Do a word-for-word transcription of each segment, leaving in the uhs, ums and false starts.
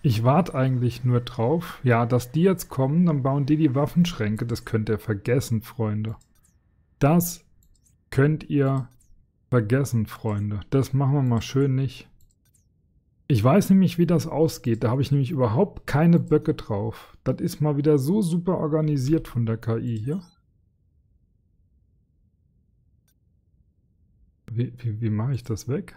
Ich warte eigentlich nur drauf, ja, dass die jetzt kommen, dann bauen die die Waffenschränke. Das könnt ihr vergessen, Freunde. Das könnt ihr vergessen, Freunde. Das machen wir mal schön nicht. Ich weiß nämlich, wie das ausgeht. Da habe ich nämlich überhaupt keine Böcke drauf. Das ist mal wieder so super organisiert von der K I hier. Wie, wie, wie mache ich das weg?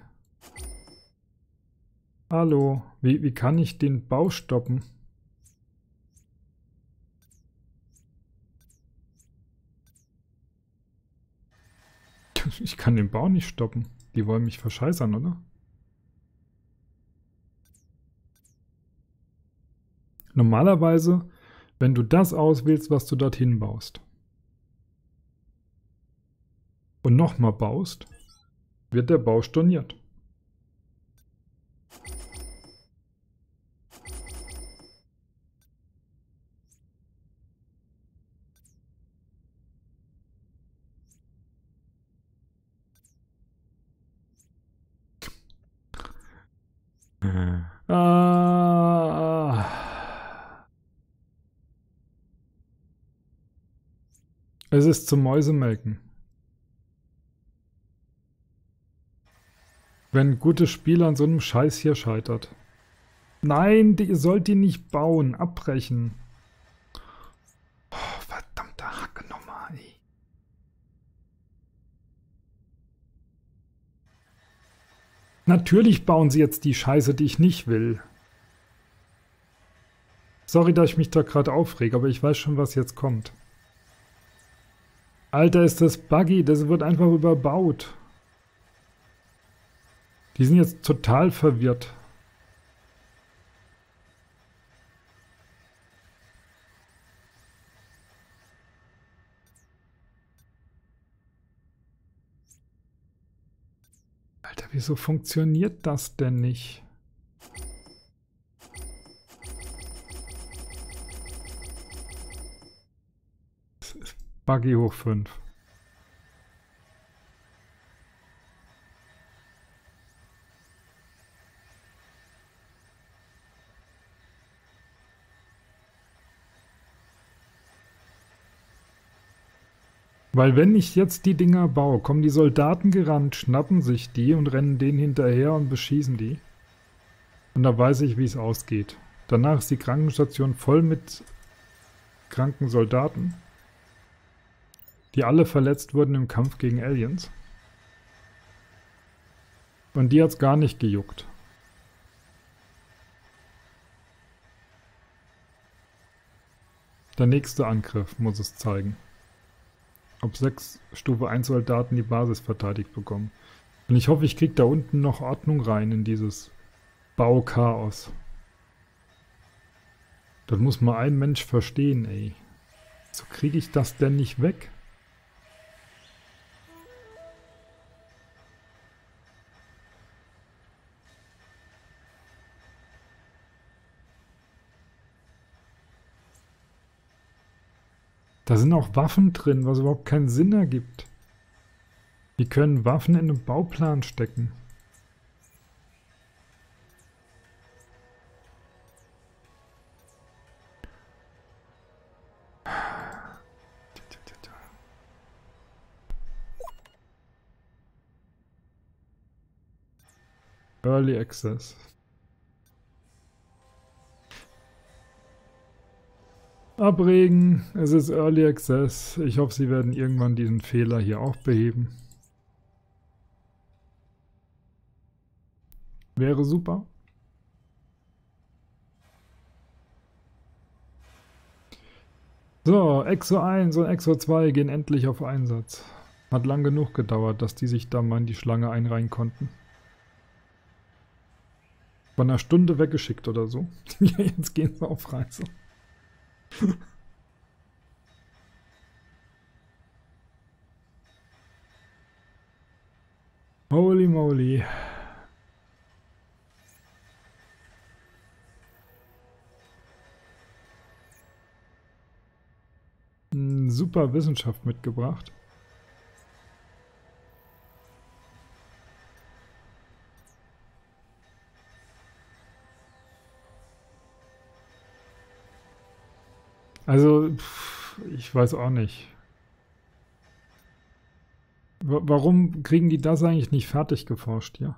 Hallo, wie, wie kann ich den Bau stoppen? Ich kann den Bau nicht stoppen. Die wollen mich verscheißern, oder? Normalerweise, wenn du das auswählst, was du dorthin baust, und nochmal baust, wird der Bau storniert. Ah. Es ist zum Mäusemelken. Wenn ein gutes Spiel an so einem Scheiß hier scheitert. Nein, ihr sollt die nicht bauen. Abbrechen. Oh, verdammte Hacke nochmal, ey. Natürlich bauen sie jetzt die Scheiße, die ich nicht will. Sorry, dass ich mich da gerade aufrege, aber ich weiß schon, was jetzt kommt. Alter, ist das buggy. Das wird einfach überbaut. Die sind jetzt total verwirrt. Alter, wieso funktioniert das denn nicht? Buggy hoch fünf. Weil wenn ich jetzt die Dinger baue, kommen die Soldaten gerannt, schnappen sich die und rennen denen hinterher und beschießen die. Und da weiß ich, wie es ausgeht. Danach ist die Krankenstation voll mit kranken Soldaten, die alle verletzt wurden im Kampf gegen Aliens. Und die hat's gar nicht gejuckt. Der nächste Angriff muss es zeigen. Ob sechs Stufe eins Soldaten die Basis verteidigt bekommen. Und ich hoffe, ich kriege da unten noch Ordnung rein in dieses Bauchaos. Das muss mal ein Mensch verstehen, ey. So kriege ich das denn nicht weg? Da sind auch Waffen drin, was überhaupt keinen Sinn ergibt. Wie können Waffen in einem Bauplan stecken? Early Access. Abregen, es ist Early Access. Ich hoffe, sie werden irgendwann diesen Fehler hier auch beheben. Wäre super. So, Exo eins und Exo zwei gehen endlich auf Einsatz. Hat lang genug gedauert, dass die sich da mal in die Schlange einreihen konnten. War eine Stunde weggeschickt oder so. Ja, jetzt gehen wir auf Reise. Holy moly. Super Wissenschaft mitgebracht. Also, pff, ich weiß auch nicht. W warum kriegen die das eigentlich nicht fertig geforscht hier?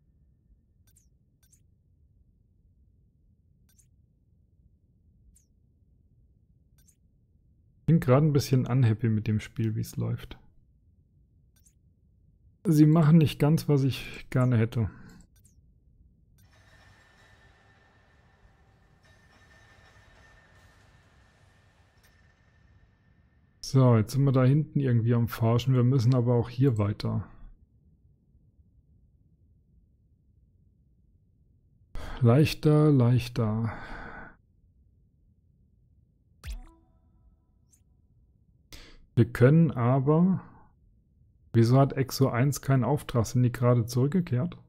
Ich bin gerade ein bisschen unhappy mit dem Spiel, wie es läuft. Sie machen nicht ganz, was ich gerne hätte. So, jetzt sind wir da hinten irgendwie am Forschen. Wir müssen aber auch hier weiter. Leichter, leichter. Wir können aber... Wieso hat Exo eins keinen Auftrag? Sind die gerade zurückgekehrt?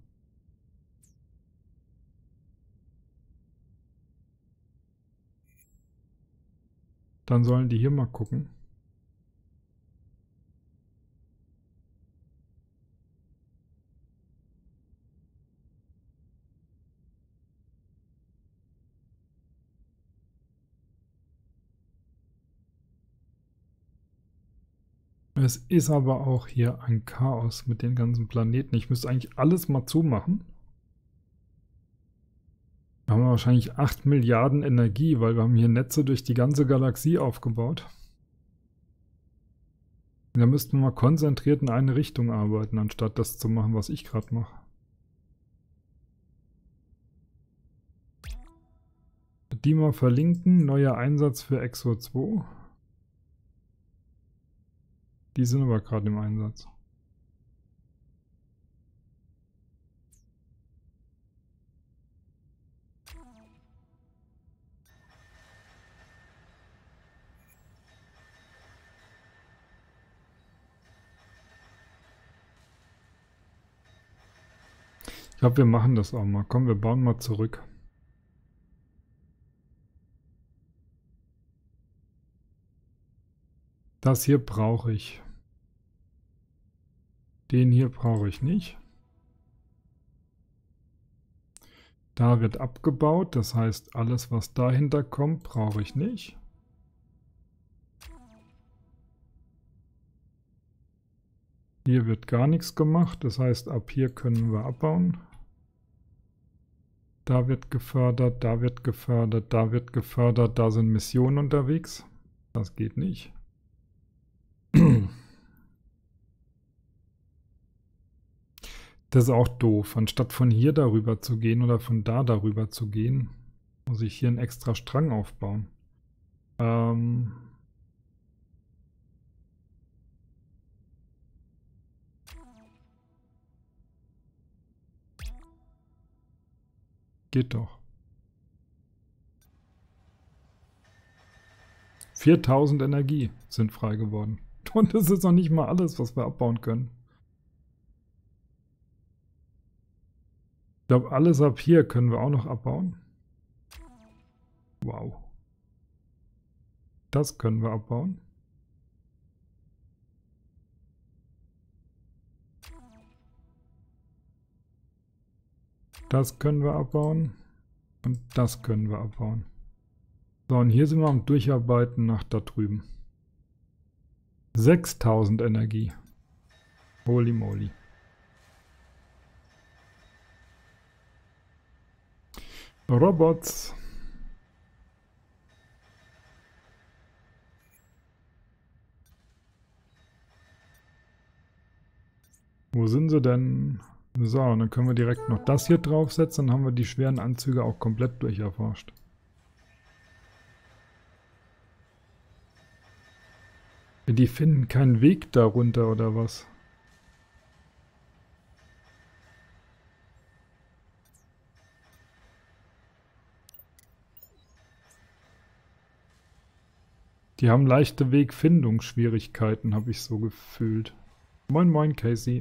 Dann sollen die hier mal gucken. Es ist aber auch hier ein Chaos mit den ganzen Planeten. Ich müsste eigentlich alles mal zumachen. Da haben wir wahrscheinlich acht Milliarden Energie, weil wir haben hier Netze durch die ganze Galaxie aufgebaut. Da müssten wir mal konzentriert in eine Richtung arbeiten, anstatt das zu machen, was ich gerade mache. Die mal verlinken. Neuer Einsatz für Exo zwei. Die sind aber gerade im Einsatz. Ich glaube, wir machen das auch mal. Komm, wir bauen mal zurück. Das hier brauche ich. Den hier brauche ich nicht. Da wird abgebaut, das heißt, alles, was dahinter kommt, brauche ich nicht. Hier wird gar nichts gemacht, das heißt, ab hier können wir abbauen. Da wird gefördert, da wird gefördert, da wird gefördert, da sind Missionen unterwegs. Das geht nicht. Das ist auch doof. Anstatt von hier darüber zu gehen oder von da darüber zu gehen, muss ich hier einen extra Strang aufbauen. Ähm... Geht doch. viertausend Energie sind frei geworden. Und das ist noch nicht mal alles, was wir abbauen können. Ich glaube, alles ab hier können wir auch noch abbauen. Wow. Das können wir abbauen. Das können wir abbauen. Und das können wir abbauen. So, und hier sind wir am Durcharbeiten nach da drüben. sechstausend Energie. Holy moly. Robots. Wo sind sie denn? So, und dann können wir direkt noch das hier draufsetzen. Dann haben wir die schweren Anzüge auch komplett durcherforscht. Die finden keinen Weg darunter oder was? Die haben leichte Wegfindungsschwierigkeiten, habe ich so gefühlt. Moin moin, Casey.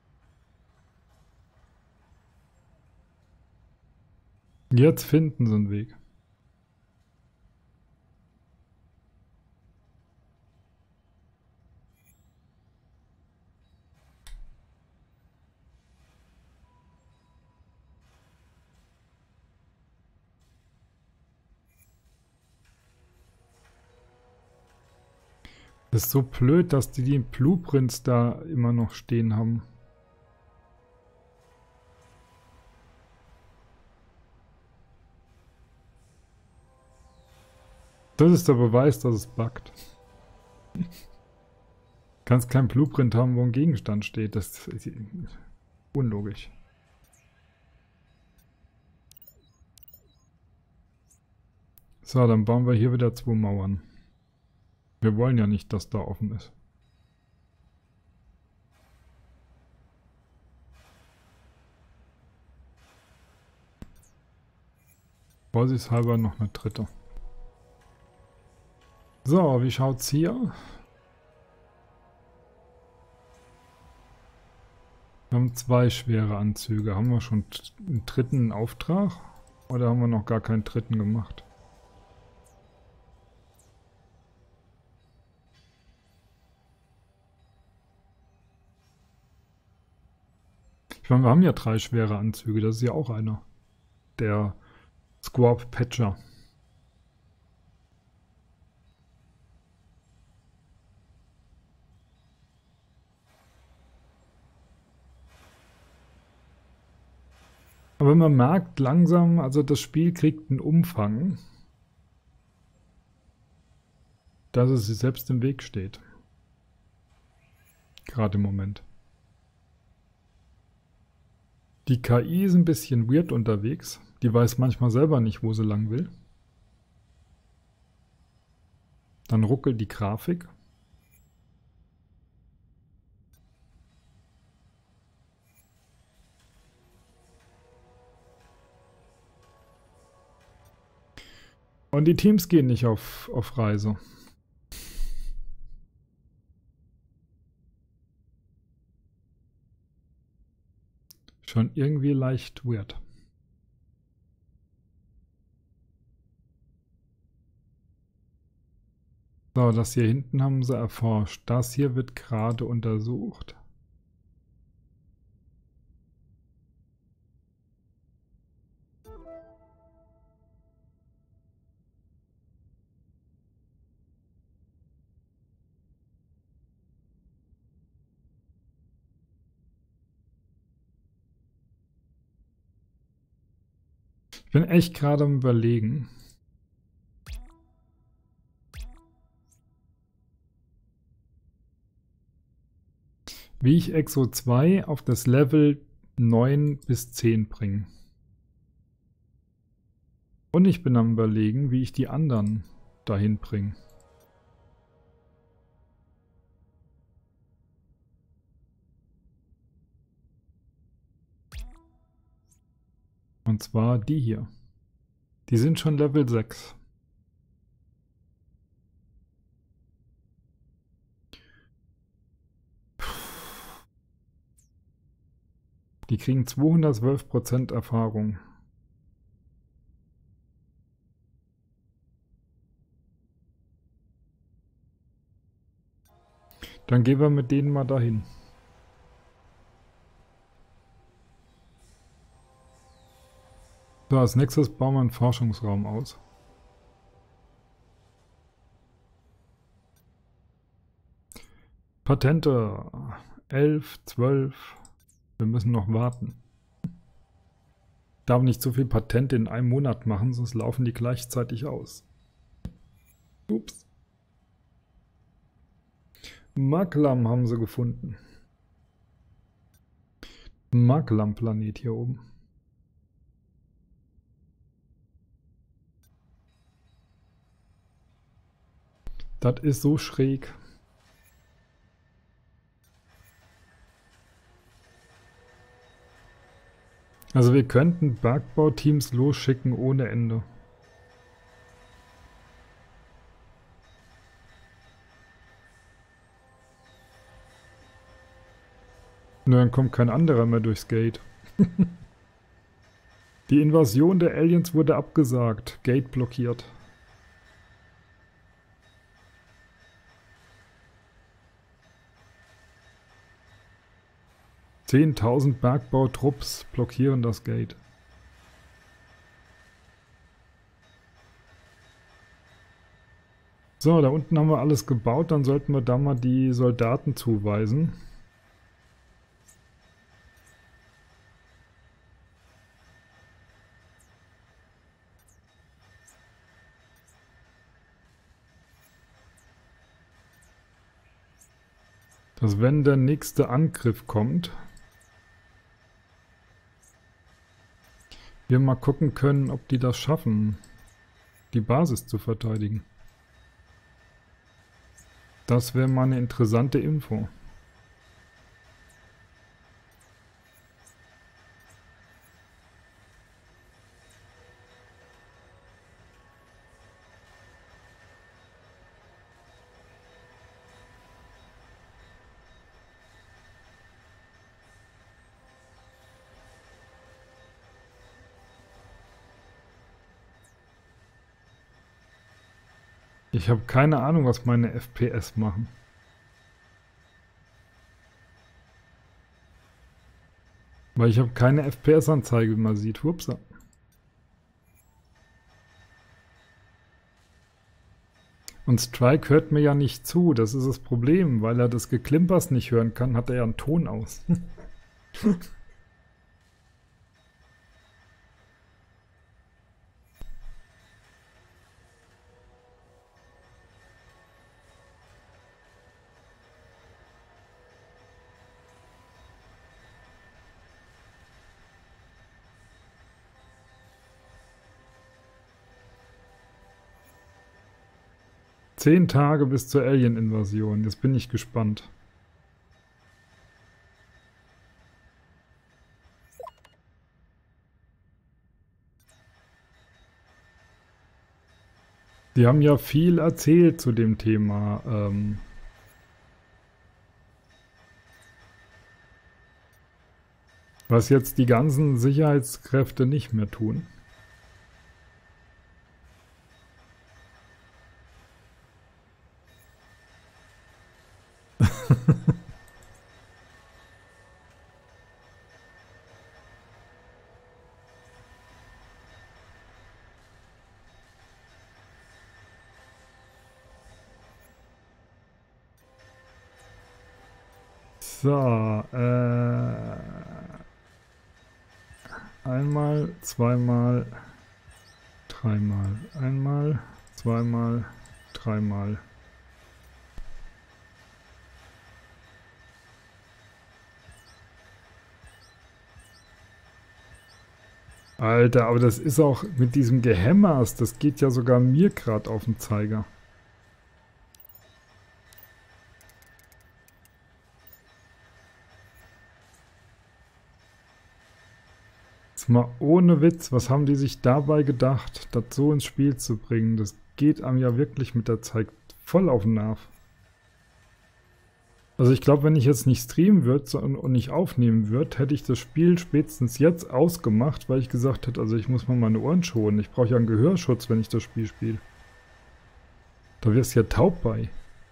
Jetzt finden sie einen Weg. Das ist so blöd, dass die die Blueprints da immer noch stehen haben. Das ist der Beweis, dass es buggt. Du kannst kein Blueprint haben, wo ein Gegenstand steht. Das ist unlogisch. So, dann bauen wir hier wieder zwei Mauern. Wir wollen ja nicht, dass da offen ist. Vorsichtshalber noch eine dritte. So, wie schaut's hier? Wir haben zwei schwere Anzüge. Haben wir schon einen dritten Auftrag? Oder haben wir noch gar keinen dritten gemacht? Ich meine, wir haben ja drei schwere Anzüge. Das ist ja auch einer. Der Squab Patcher. Aber man merkt langsam, also das Spiel kriegt einen Umfang, dass es sich selbst im Weg steht. Gerade im Moment. Die K I ist ein bisschen weird unterwegs. Die weiß manchmal selber nicht, wo sie lang will. Dann ruckelt die Grafik. Und die Teams gehen nicht auf, auf Reise. Schon irgendwie leicht weird. So, das hier hinten haben sie erforscht. Das hier wird gerade untersucht. Ich bin echt gerade am Überlegen. Wie ich Exo zwei auf das Level neun bis zehn bringe. Und ich bin am Überlegen, wie ich die anderen dahin bringe. Und zwar die hier. Die sind schon Level sechs. Die kriegen zweihundertzwölf Prozent Erfahrung. Dann gehen wir mit denen mal dahin. So, als nächstes bauen wir einen Forschungsraum aus. Patente. elf, zwölf. Wir müssen noch warten. Ich darf nicht so viel Patente in einem Monat machen, sonst laufen die gleichzeitig aus. Ups. Maklam haben sie gefunden. Maklam-Planet hier oben. Das ist so schräg. Also wir könnten Bergbauteams losschicken ohne Ende. Nur dann kommt kein anderer mehr durchs Gate. Die Invasion der Aliens wurde abgesagt. Gate blockiert. zehntausend Bergbautrupps blockieren das Gate. So, da unten haben wir alles gebaut, dann sollten wir da mal die Soldaten zuweisen. Dass wenn der nächste Angriff kommt, wir mal gucken können, ob die das schaffen, die Basis zu verteidigen. Das wäre mal eine interessante Info. Ich habe keine Ahnung, was meine F P S machen. Weil ich habe keine F P S-Anzeige, wie man sieht. Hupsa. Und Strike hört mir ja nicht zu, das ist das Problem. Weil er das Geklimpers nicht hören kann, hat er ja einen Ton aus. Zehn Tage bis zur Alien-Invasion. Jetzt bin ich gespannt. Die haben ja viel erzählt zu dem Thema. Ähm was jetzt die ganzen Sicherheitskräfte nicht mehr tun. So, äh, einmal, zweimal, dreimal, einmal, zweimal, dreimal. Alter, aber das ist auch mit diesem Gehämmers, das geht ja sogar mir gerade auf den Zeiger. Jetzt mal ohne Witz, was haben die sich dabei gedacht, das so ins Spiel zu bringen? Das geht einem ja wirklich mit der Zeit voll auf den Nerv. Also ich glaube, wenn ich jetzt nicht streamen würde und nicht aufnehmen würde, hätte ich das Spiel spätestens jetzt ausgemacht, weil ich gesagt hätte, also ich muss mal meine Ohren schonen. Ich brauche ja einen Gehörschutz, wenn ich das Spiel spiele. Da wirst du ja taub bei.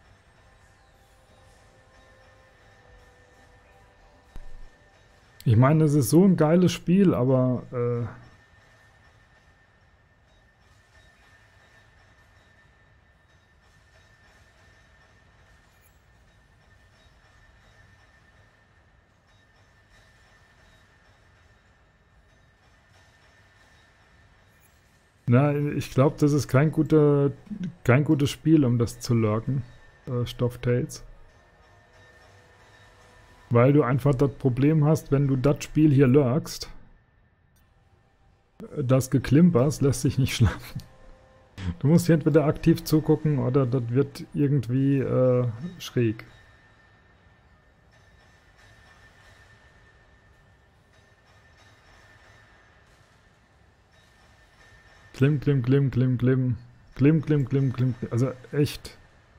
Ich meine, es ist so ein geiles Spiel, aber äh na, ich glaube, das ist kein guter, kein gutes Spiel, um das zu lurken, äh, Stofftails. Weil du einfach das Problem hast, wenn du das Spiel hier lurkst, das Geklimpers lässt sich nicht schlafen. Du musst hier entweder aktiv zugucken oder das wird irgendwie äh, schräg. Klim, klim, klim, klim, klim. Klim, klim, klim, klim. Also echt.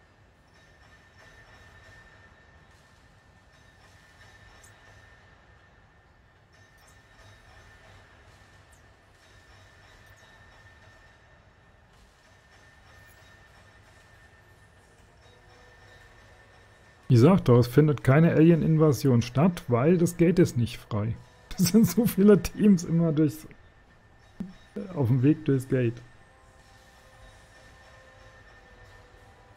Ich sag doch, es findet keine Alien-Invasion statt, weil das Gate ist nicht frei. Das sind so viele Teams immer durchs, auf dem Weg durchs Gate.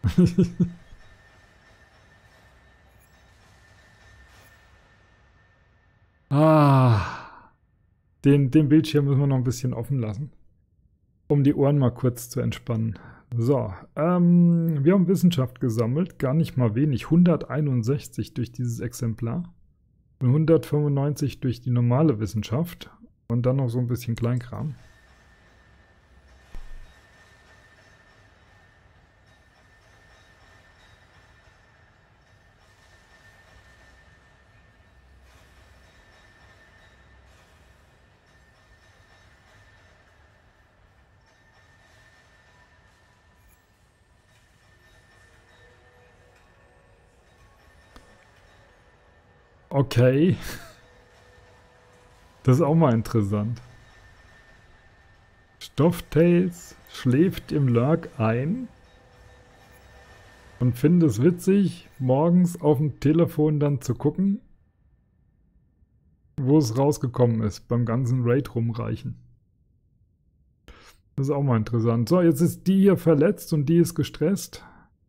Ah, den, den Bildschirm müssen wir noch ein bisschen offen lassen, um die Ohren mal kurz zu entspannen. So, ähm, wir haben Wissenschaft gesammelt, gar nicht mal wenig, hunderteinundsechzig durch dieses Exemplar und hundertfünfundneunzig durch die normale Wissenschaft und dann noch so ein bisschen Kleinkram. Okay. Das ist auch mal interessant. Stofftails schläft im Lurk ein und findet es witzig, morgens auf dem Telefon dann zu gucken, wo es rausgekommen ist, beim ganzen Raid rumreichen. Das ist auch mal interessant. So, jetzt ist die hier verletzt und die ist gestresst.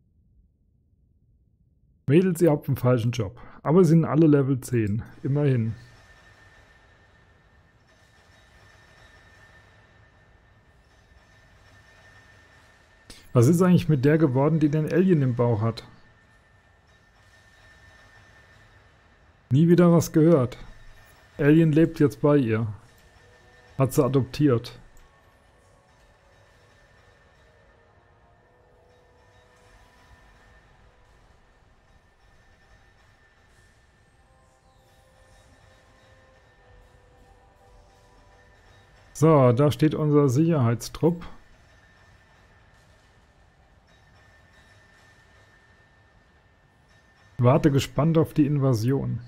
Mädels, ihr habt einen falschen Job. Aber sie sind alle Level zehn. Immerhin. Was ist eigentlich mit der geworden, die den Alien im Bauch hat? Nie wieder was gehört. Alien lebt jetzt bei ihr. Hat sie adoptiert. So, da steht unser Sicherheitstrupp. Warte gespannt auf die Invasion.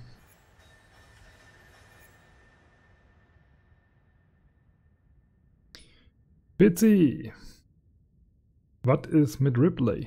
Bitsy! Was ist mit Ripley?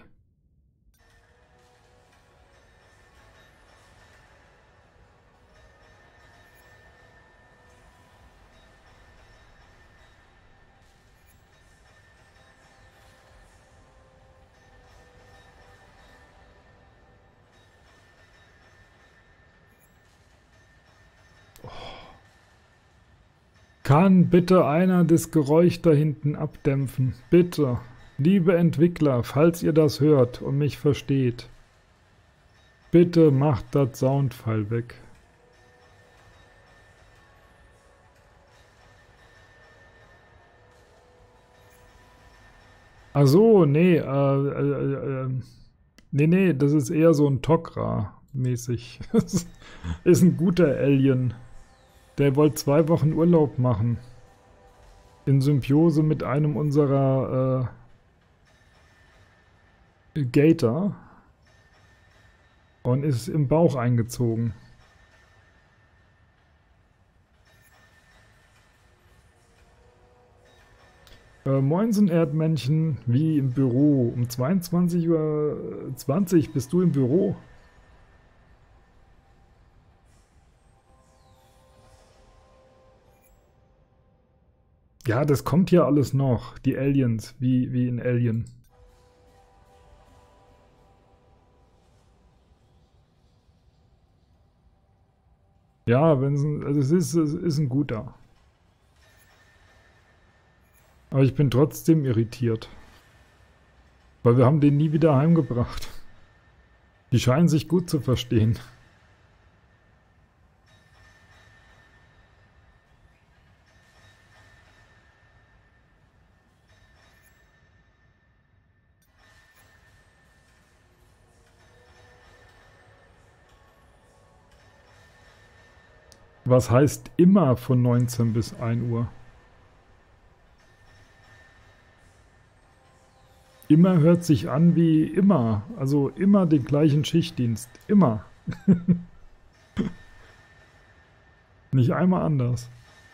Kann bitte einer das Geräusch da hinten abdämpfen? Bitte. Liebe Entwickler, falls ihr das hört und mich versteht, bitte macht das Soundfile weg. Ach so, nee, äh, äh, äh, nee, nee, das ist eher so ein Tok'ra-mäßig. Ist ein guter Alien. Der wollte zwei Wochen Urlaub machen. In Symbiose mit einem unserer äh, Gator. Und ist im Bauch eingezogen. Äh, Moinsen Erdmännchen, wie im Büro. Um zweiundzwanzig Uhr zwanzig bist du im Büro. Ja, das kommt ja alles noch. Die Aliens, wie, wie in Alien. Ja, wenn es ein, also es ist, es ist ein guter. Aber ich bin trotzdem irritiert. Weil wir haben den nie wieder heimgebracht. Die scheinen sich gut zu verstehen. Was heißt immer von neunzehn bis ein Uhr? Immer hört sich an wie immer. Also immer den gleichen Schichtdienst. Immer. Nicht einmal anders.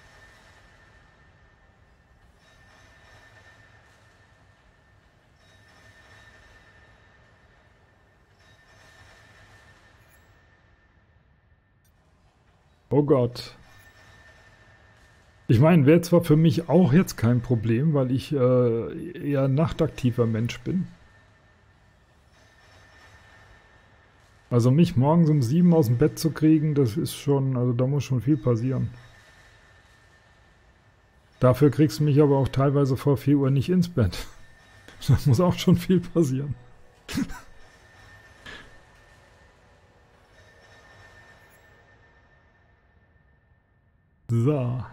Oh Gott. Ich meine, wäre zwar für mich auch jetzt kein Problem, weil ich äh, eher nachtaktiver Mensch bin. Also mich morgens um sieben aus dem Bett zu kriegen, das ist schon, also da muss schon viel passieren. Dafür kriegst du mich aber auch teilweise vor vier Uhr nicht ins Bett. Da muss auch schon viel passieren. So.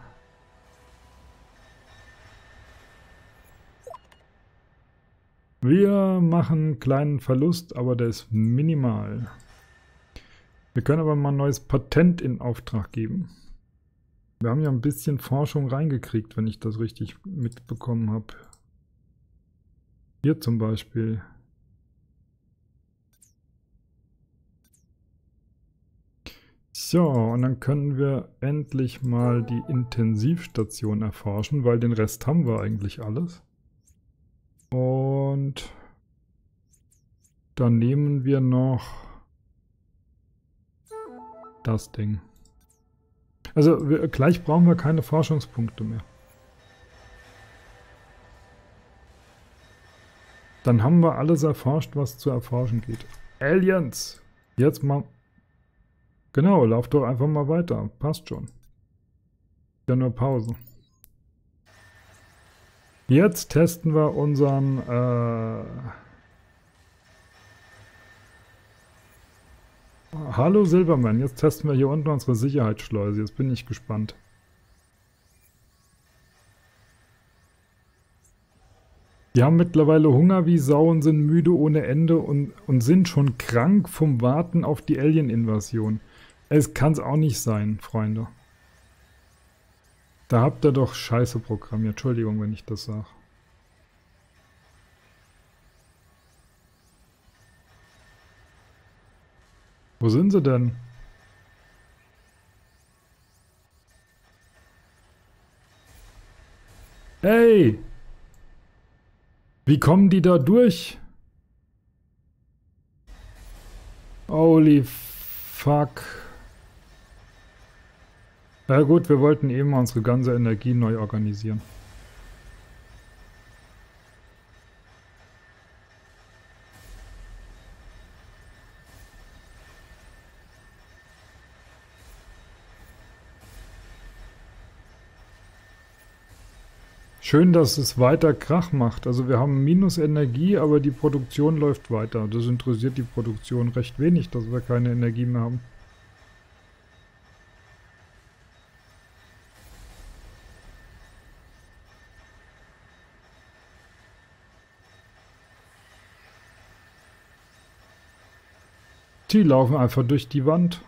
Wir machen einen kleinen Verlust, aber der ist minimal. Wir können aber mal ein neues Patent in Auftrag geben. Wir haben ja ein bisschen Forschung reingekriegt, wenn ich das richtig mitbekommen habe. Hier zum Beispiel. So, und dann können wir endlich mal die Intensivstation erforschen, weil den Rest haben wir eigentlich alles. Und dann nehmen wir noch das Ding. Also wir, gleich brauchen wir keine Forschungspunkte mehr. Dann haben wir alles erforscht, was zu erforschen geht. Aliens! Jetzt mal... Genau, lauf doch einfach mal weiter. Passt schon. Ja, nur Pause. Jetzt testen wir unseren... Äh Hallo Silberman, jetzt testen wir hier unten unsere Sicherheitsschleuse. Jetzt bin ich gespannt. Die haben mittlerweile Hunger wie Sau und sind müde ohne Ende und, und sind schon krank vom Warten auf die Alien-Invasion. Es kann's auch nicht sein, Freunde. Da habt ihr doch Scheiße programmiert. Entschuldigung, wenn ich das sage. Wo sind sie denn? Hey! Wie kommen die da durch? Holy fuck. Ja gut, wir wollten eben mal unsere ganze Energie neu organisieren. Schön, dass es weiter Krach macht. Also wir haben minus Energie, aber die Produktion läuft weiter. Das interessiert die Produktion recht wenig, dass wir keine Energie mehr haben. Die laufen einfach durch die Wand.